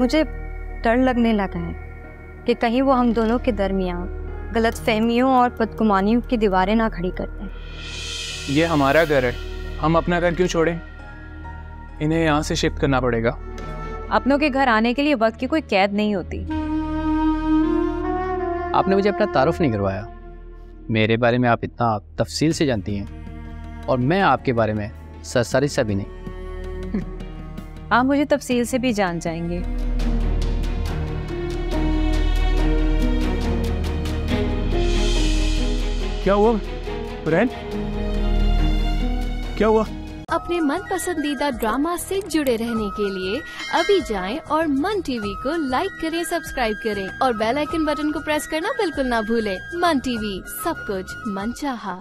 मुझे डर लगने लगा है कि कहीं वो हम दोनों के दरमियान गलतफहमियों और बदगुमानियों की दीवारें ना खड़ी करते हैं। ये हमारा घर है, हम अपना घर क्यों छोड़ें? इन्हें यहाँ से शिफ्ट करना पड़ेगा। अपनों के घर आने के लिए वक्त की कोई कैद नहीं होती। आपने मुझे अपना तारुफ नहीं करवाया। मेरे बारे में आप इतना तफसील से जानती हैं और मैं आपके बारे में सरसरी सा भी नहीं। आप मुझे तफसील से भी जान जाएंगे। क्या हुआ फ्रेंड? क्या हुआ? अपने मन पसंदीदा ड्रामा से जुड़े रहने के लिए अभी जाएं और मन टीवी को लाइक करें, सब्सक्राइब करें और बेल आइकन बटन को प्रेस करना बिल्कुल ना भूलें। मन टीवी, सब कुछ मनचाहा।